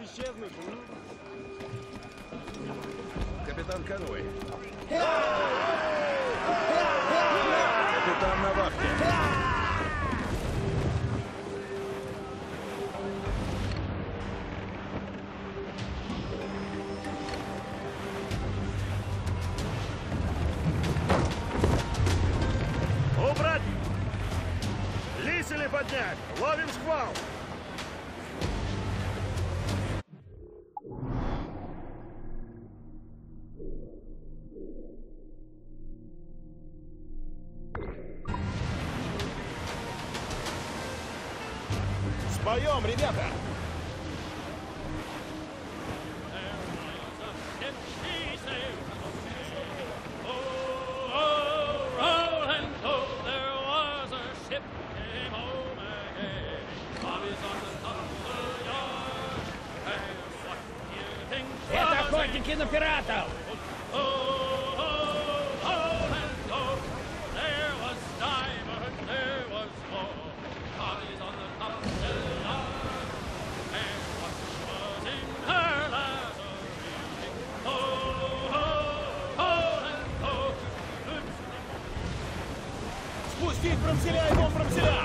исчезнуть. Капитан конвой. Капитан на вахте. Убрать! Лисели поднять! Ловим шквал! Споем, ребята! Это охотники на пиратов! Спустить промселя и вон промселя!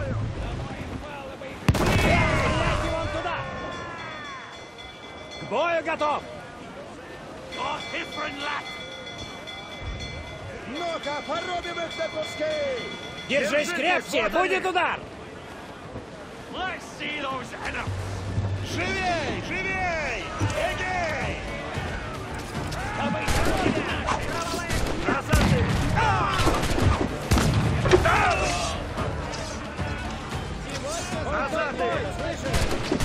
Стреляйте вон туда! К бою готов! Ну-ка, порубим их на куски! Держись крепче! вот они! Будет удар! Живей! Живей! Эгей! Назад ты! Назад ты!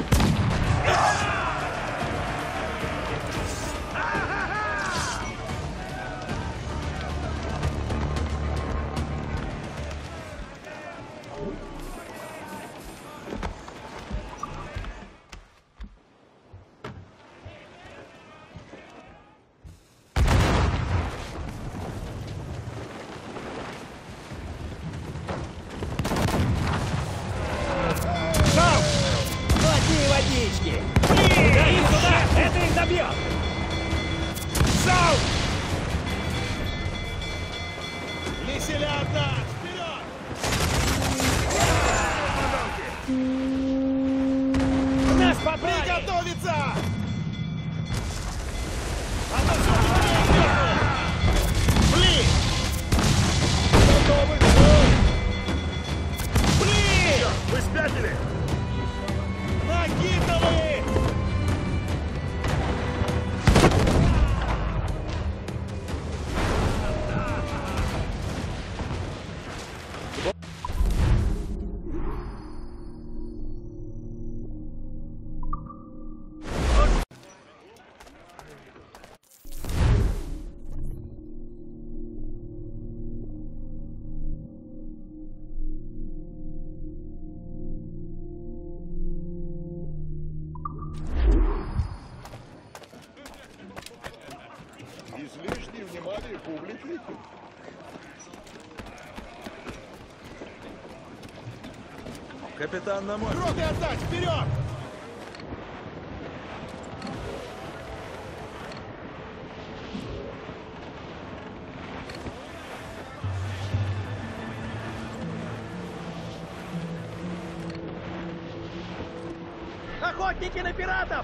Плотнее водички! Ударим туда! Это их добьет! Залп! Лиселя одна! Вперед! Нас попали! Приготовиться! Блин! Готовы! Блин! Вы спятили? Накидывай! Излишнее внимание публики. Капитан на море. Роты отдать! Вперед! Охотники на пиратов!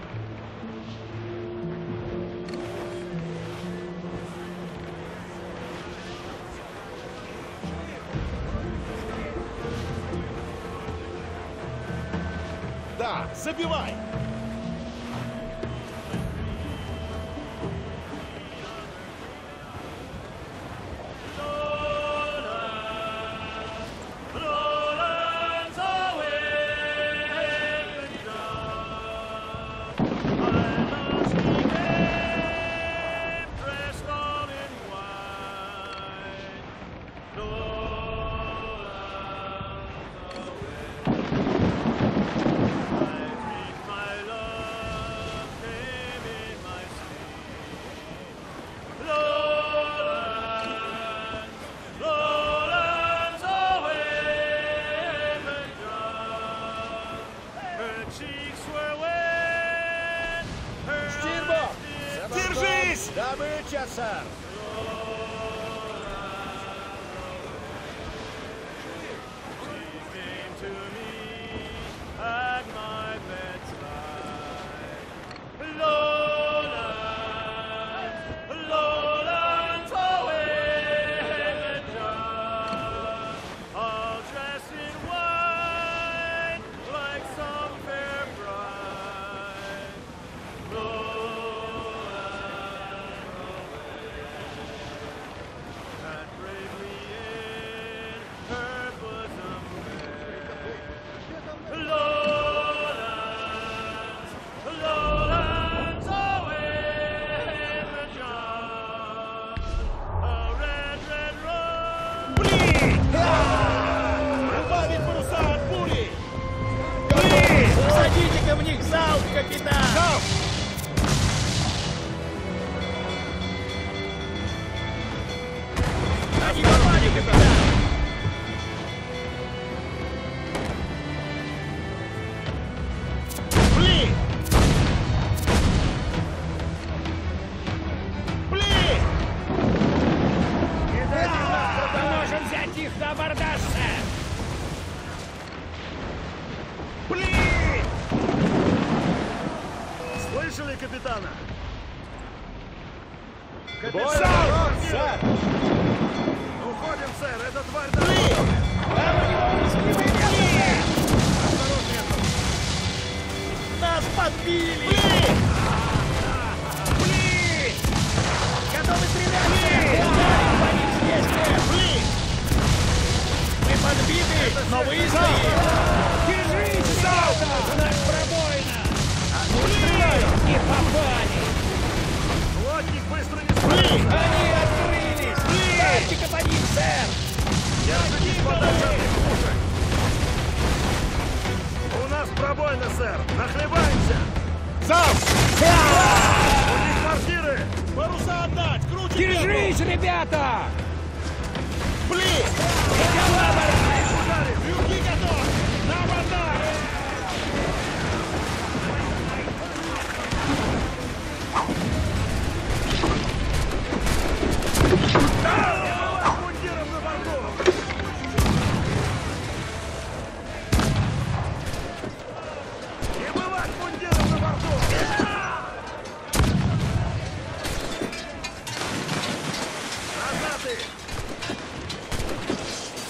Да, забивай! Добыча, сэр! Убавить паруса от пули! Садите-ка в них залп, капитан! Они попали, капитан! Пли! Пли! Мы можем взять их на абордаж, сэр! Пли! Слышали, капитана? Капитан! Сэр! Уходим, сэр! Эта тварь дорога! Нас подбили! Готовы стрелять, сэр! Ударим по ним здесь, сэр! Мы подбиты, но выстоим! Держись, ребята! У нас пробоина! Не попали! Плотник быстро не спрыгнет! Они открылись! Дайте-ка по ним, сэр! Держитесь подальше от их пушек! У нас пробоина, сэр! Нахлебаемся! Залп! У них мортиры! Паруса отдать! Круче! Держись, ребята! Пли! Ударим! Крюки готовы! На абордаж! Мундиром на борту! Не бывать мундиром на борту! Назад их!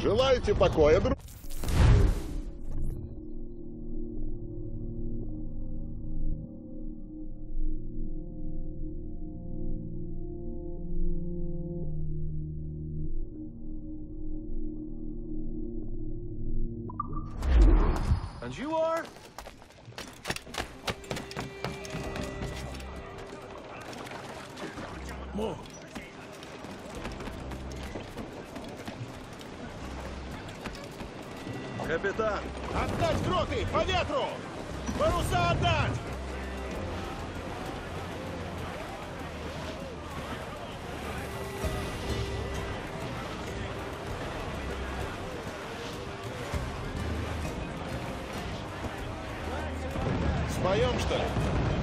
Желаете покоя, друг? And you are? More. Капитан! Отдать гроты! По ветру! Паруса отдать! Споем, что ли?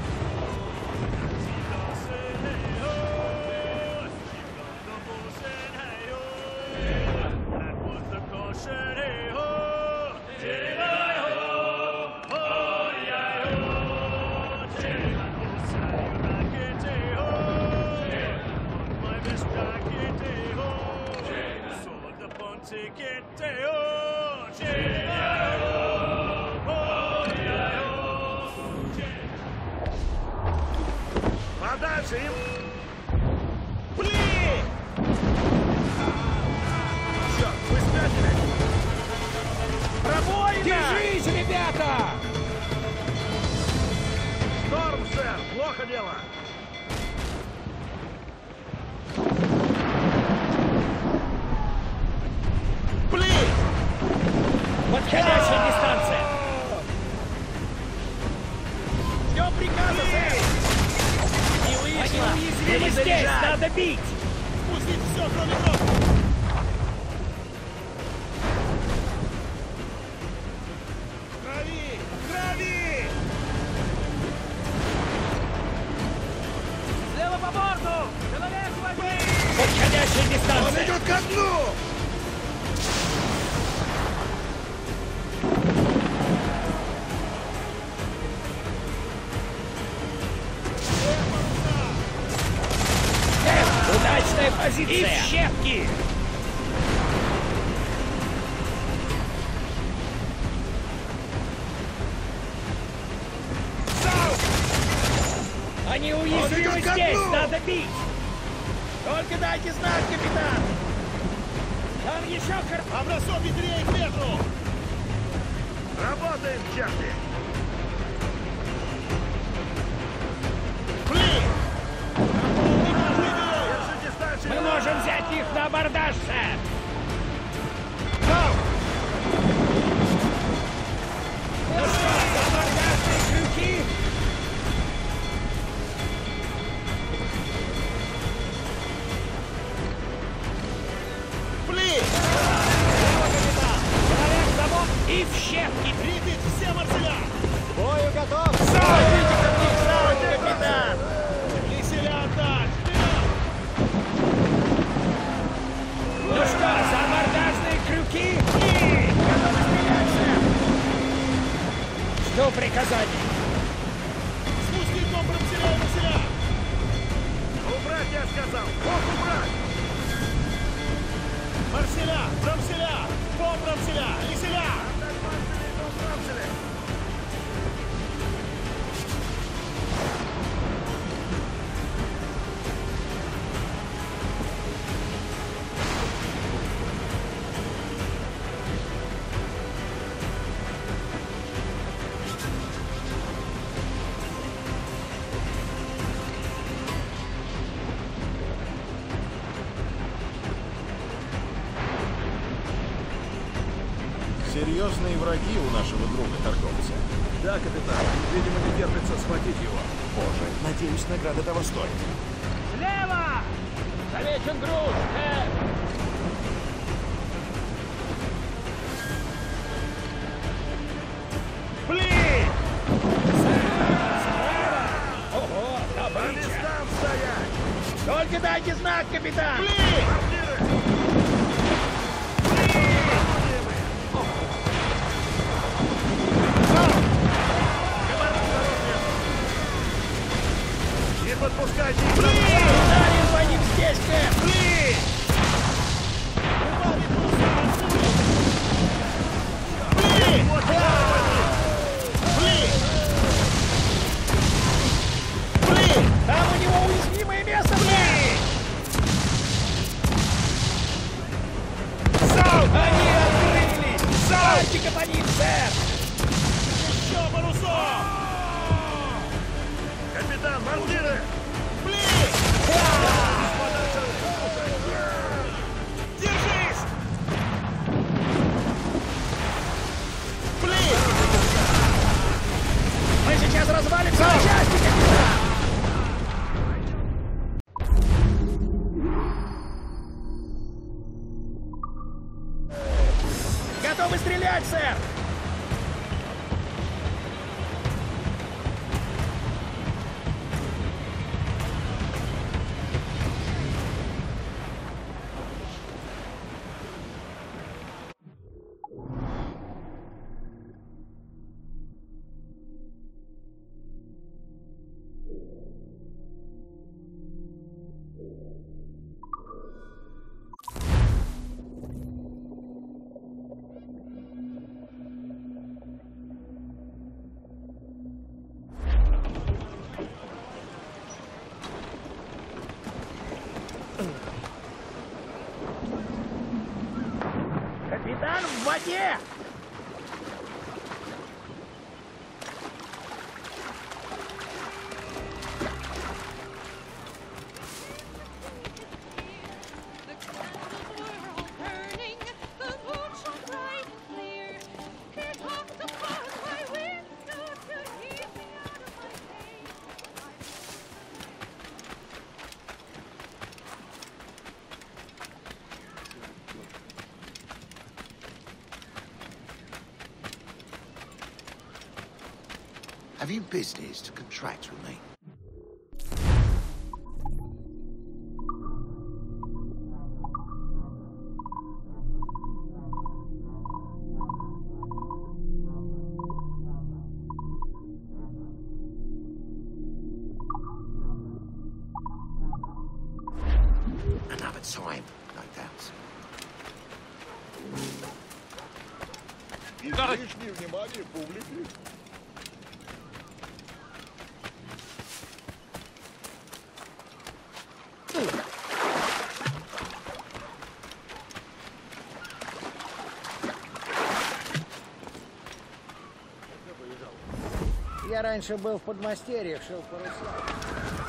Подальше им! Блин! Черт, вы спятили! Пробоина! Держись, ребята! Шторм, сэр! Плохо дело! Блин! Подходящая дистанция! Ждем приказа, сэр! Не Они вышло! уязвимы здесь! Перезаряжать! Надо бить! Спустить все, кроме грота! Крови! Крови! Слева по борту! Человек возьми! Подходящая Он дистанция! идет ко дну! Удачная позиция! И в щепки! Они уязвимы идет ко здесь! дну! Надо бить! Только дайте знать, капитан! Там еще А бросок ветрей к ветру! Работаем, черти! Блин! Держите дистанцию! Мы можем взять их на абордаж, сэр! Там! Ну что, абордажные крюки? Блин! Человек за борт и в щепки! Рипит все марселя! Бою готов! Капитан! Лиселя отдать! Вперед! Ну что, за абордажные крюки? Готовы стрелять, сэр! Жду приказаний! Спустить дом марселя и марселя! Убрать, я сказал! Бог убрать! Марселя! Брамселя! По брамселя! Лиселя! Отдать маршали до Франции! Серьезные враги у нашего друга торговца. Да, капитан. Видимо, не терпится схватить его. Боже, надеюсь, награда того стоит. Слева! Замечен груз! Блин! Ого, По добыча! местам стоять! Только дайте знак, капитан! Блин! Мортиры! Не подпускайте их! Ударим по ним здесь, Кэп! Блин! Убавить паруса! Ударьте-ка по ним, сэр! Еще парусов! Капитан, мортиры! Блин! Держись! Блин! Мы сейчас развалимся на части, капитан! Готовы стрелять, сэр! Капитан в воде! The candles were all burning, the moon shone bright and clear. He talked upon my window to keep me out of my pain. Have you business to contract with me? Another time, no doubt. Излишнее внимание публики. Я раньше был в подмастерьях, шел паруса.